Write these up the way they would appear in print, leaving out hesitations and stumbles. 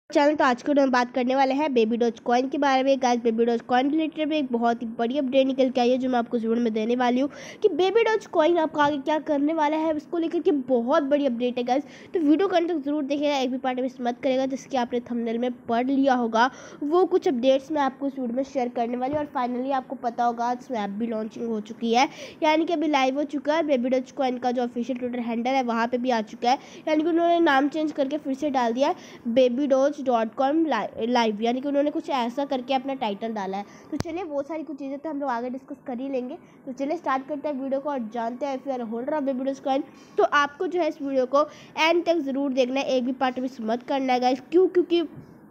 Channel तो आज के वीडियो में बात करने वाले हैं बेबी डॉज कॉइन के बारे में। Guys baby doge coin related में एक बहुत ही बड़ी अपडेट निकल के आई है जो मैं आपको इस वीडियो में देने वाली हूँ कि बेबी डॉज कॉइन आपका आगे क्या करने वाला है, उसको लेकर के बहुत बड़ी अपडेट है गाइस। तो वीडियो को अंत तक जरूर देखिएगा, एक भी पार्ट मिस मत करेगा। जिसकी आपने थंबनेल में पढ़ लिया होगा वो कुछ अपडेट्स मैं आपको इस वीडियो में शेयर करने वाली हूँ। और फाइनली आपको पता होगा स्वैप भी लॉन्चिंग हो चुकी है, यानी कि अभी लाइव हो चुका है। बेबी डॉज कॉइन का जो ऑफिशियल ट्विटर हैंडल है वहाँ पर भी आ चुका है, यानी कि उन्होंने नाम चेंज करके फिर से डाल दिया है babydoge.com लाइव, यानी कि उन्होंने कुछ ऐसा करके अपना टाइटल डाला है। तो चलिए वो सारी कुछ चीज़ें तो हम लोग आगे डिस्कस कर ही लेंगे। तो चलिए स्टार्ट करते हैं वीडियो को और जानते हैं if you are holder of baby doge coin तो आपको जो है इस वीडियो को एंड तक ज़रूर देखना है, एक भी पार्ट मिस मत करना है गाइस। क्योंकि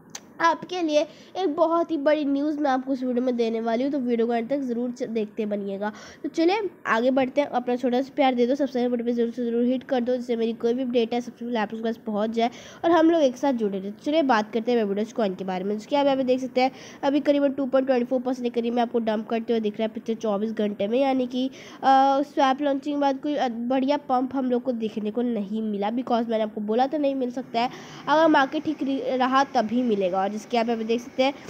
आपके लिए एक बहुत ही बड़ी न्यूज़ मैं आपको इस वीडियो में देने वाली हूँ, तो वीडियो को अंत तक ज़रूर देखते बनिएगा। तो चलिए आगे बढ़ते हैं। अपना छोटा सा प्यार दे दो, सब्सक्राइब बटन पे जरूर से ज़रूर हिट कर दो जिससे मेरी कोई भी अपडेट है सबसे पहले आप उसके पास पहुँच जाए और हम लोग एक साथ जुड़े रहे। चलिए बात करते हैं बेबी डॉज कॉइन के बारे में। जिसके आप यहाँ पे देख सकते हैं अभी करीबन 2.24% के करीब में आपको डंप करते हुए दिख रहा है पिछले 24 घंटे में, यानी कि स्वैप लॉन्चिंग के बाद कोई बढ़िया पंप हम लोग को देखने को नहीं मिला। बिकॉज मैंने आपको बोला तो नहीं मिल सकता है, अगर मार्केट ठीक रहा तभी मिलेगा। और जिसके आप देख सकते हैं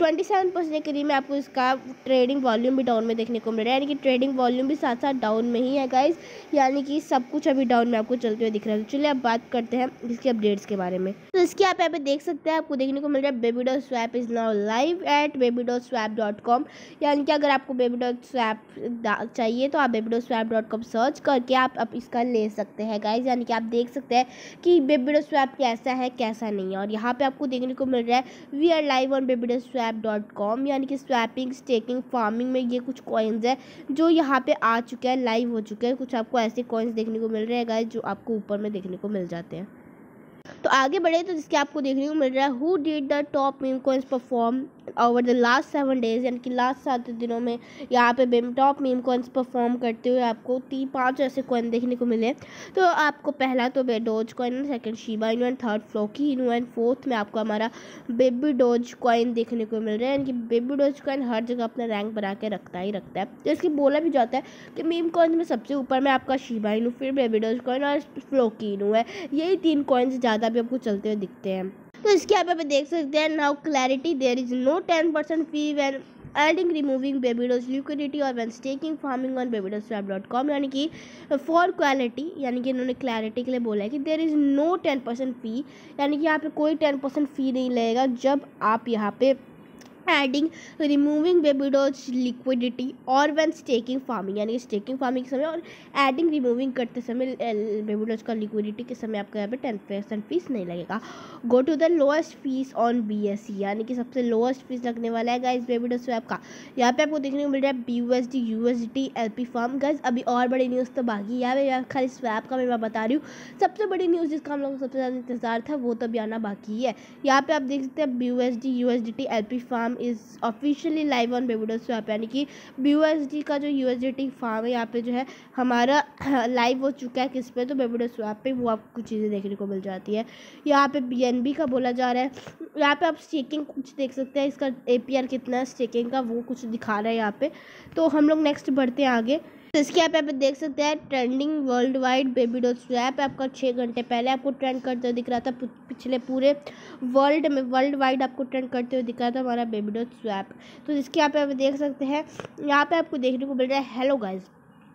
27% के करीब में आपको इसका ट्रेडिंग वॉल्यूम भी डाउन में देखने को मिल रहा है, यानी कि ट्रेडिंग वॉल्यूम भी साथ साथ डाउन में ही है गाइस, यानी कि सब कुछ अभी डाउन में आपको चलते हुए दिख रहा है। तो चलिए अब बात करते हैं इसके अपडेट्स के बारे में। तो इसके आप यहाँ पे देख सकते हैं आपको देखने को मिल रहा है baby doge swap is now live at babydozswap.com, यानी कि अगर आपको बेबी डॉज स्वैप चाहिए तो आप babydozswap.com सर्च करके आप इसका ले सकते हैं गाइस, यानी कि आप देख सकते हैं कि बेबी डॉज स्वैप कैसा है कैसा नहीं है। और यहाँ पे आपको देखने को मिल रहा है we are live on babydozswap.com, यानी कि स्वैपिंग स्टेकिंग फार्मिंग में ये कुछ कॉइन्स है जो यहाँ पे आ चुके हैं, लाइव हो चुके हैं। कुछ आपको ऐसे कॉइन्स देखने को मिल रहे हैं गाइस जो आपको ऊपर में देखने को मिल जाते हैं। तो आगे बढ़े तो जिसके आपको देखने को मिल रहा है who did the top meme coins perform over the last 7 days, यानी कि लास्ट 7 दिनों में यहाँ पे टॉप मीम कॉइन्स परफॉर्म करते हुए आपको 5 ऐसे कॉइन देखने को मिले। तो आपको पहला तो doge coin, second Shiba Inu and third Floki Inu and fourth में आपको हमारा बेबी डोज कॉइन देखने को मिल रहा है, यानी कि बेबी डोज कॉइन हर जगह अपना रैंक बना के रखता ही रखता है। तो इसकी बोला भी जाता है कि मीम कॉइन में सबसे ऊपर में आपका शिबा इनू, फिर बेबी डोज कॉइन और फ्लोकी इनू है। यही 3 कॉइन्स ज़्यादा भी आपको चलते हुए दिखते हैं। तो इसके आप देख सकते हैं now clarity there is no 10% fee when adding removing baby doge liquidity और when staking farming on babydozswap.com, यानी कि फॉर क्वालिटी, यानी कि इन्होंने क्लैरिटी के लिए बोला है कि देयर इज़ नो 10% फी, यानी कि यहाँ पे कोई 10% फी नहीं लगेगा जब आप यहाँ पे adding removing baby doge liquidity और व्हेन स्टेकिंग फार्मिंग, यानी कि स्टेकिंग फार्मिंग के समय और एडिंग रिमूविंग करते समय बेबी डॉज का लिक्विडिटी के समय आपको यहाँ पे 10% फीस नहीं लगेगा। Go to the lowest fees on BSC, यानी कि सबसे लोएस्ट फीस लगने वाला है गाइस बेबी डॉज स्वैप का। यहाँ पे आपको देखने को मिल रहा है BUSD USDT LP farm. Guys अभी और बड़ी न्यूज़ तो बाकी है, यहाँ खाली स्वैप का मैं बता रही हूँ। सबसे बड़ी न्यूज़ जिसका हम लोग को सबसे ज़्यादा इंतजार था वो तो अभी आना बाकी है। यहाँ पे आप देख सकते हैं BUSD USDT LP farm is officially live on baby doge swap, यानी कि BUSD का जो USDT फार्म है यहाँ पे जो है हमारा लाइव हो चुका है किस पे, तो बेबी डॉज स्वैप पे वो आपको कुछ चीज़ें देखने को मिल जाती है। यहाँ पे BNB का बोला जा रहा है। यहाँ पे आप स्टेकिंग कुछ देख सकते हैं, इसका APR कितना है स्टेकिंग का वो कुछ दिखा रहा है यहाँ पे। तो हम लोग नेक्स्ट बढ़ते हैं आगे। तो इसके आप यहाँ पे देख सकते हैं trending world wide baby doge swap आपका 6 घंटे पहले आपको ट्रेंड करते हुए दिख रहा था। पिछले पूरे वर्ल्ड में वर्ल्ड वाइड आपको ट्रेंड करते हुए दिख रहा था हमारा बेबी डॉज स्वैप। तो इसके आप यहाँ पे देख सकते हैं, यहाँ पे आपको देखने को मिल रहा है hello guys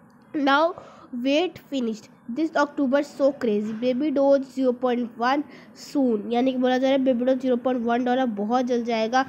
now wait finished this October so crazy baby doge 0.1 soon, यानी कि बोला जा रहा है बेबी डॉज $0.1 बहुत जल्द जाएगा।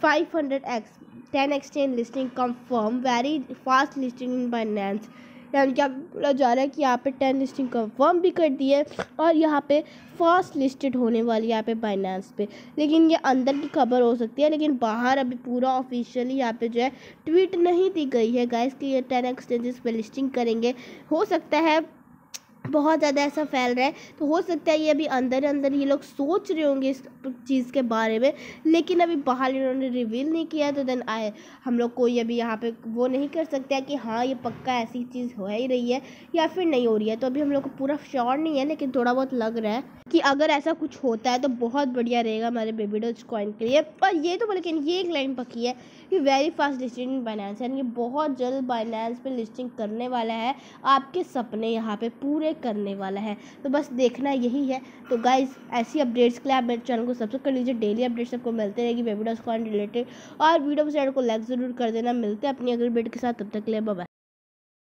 500x 10 exchange listing confirm very fast listing in Binance, यानी कि आप बोला जा रहा है कि यहाँ पे 10 लिस्टिंग कंफर्म भी कर दी है और यहाँ पे फास्ट लिस्टेड होने वाली है यहाँ पे बाइनेंस पे। लेकिन ये अंदर की खबर हो सकती है, लेकिन बाहर अभी पूरा ऑफिशियली यहाँ पे जो है ट्वीट नहीं दी गई है गाइस कि ये 10 एक्सचेंजेस पे लिस्टिंग करेंगे। हो सकता है बहुत ज़्यादा ऐसा फैल रहा है, तो हो सकता है ये अभी अंदर अंदर ये लोग सोच रहे होंगे इस चीज़ के बारे में, लेकिन अभी बाहर इन्होंने रिवील नहीं किया। तो देन आए हम लोग कोई अभी यहाँ पे वो नहीं कर सकते हैं कि हाँ ये पक्का ऐसी चीज़ हो ही रही है या फिर नहीं हो रही है। तो अभी हम लोग को पूरा श्योर नहीं है, लेकिन थोड़ा बहुत लग रहा है कि अगर ऐसा कुछ होता है तो बहुत बढ़िया रहेगा हमारे बेबी डॉज कॉइन के लिए। और ये तो लेकिन ये एक लाइन पक्की है कि very fast listing in Binance, यानी कि बहुत जल्द बाइनेंस पे लिस्टिंग करने वाला है, आपके सपने यहाँ पे पूरे करने वाला है। तो बस देखना यही है। तो गाइज ऐसी अपडेट्स के लिए आप मेरे चैनल को को सब्सक्राइब कर लीजिए, डेली अपडेट्स आपको मिलते रहेगी बेबी डॉज कॉइन रिलेटेड। और वीडियो को चैनल को लाइक ज़रूर कर देना। मिलते हैं अपनी अगली वीडियो के साथ, तब तक के लिए बाय बाय।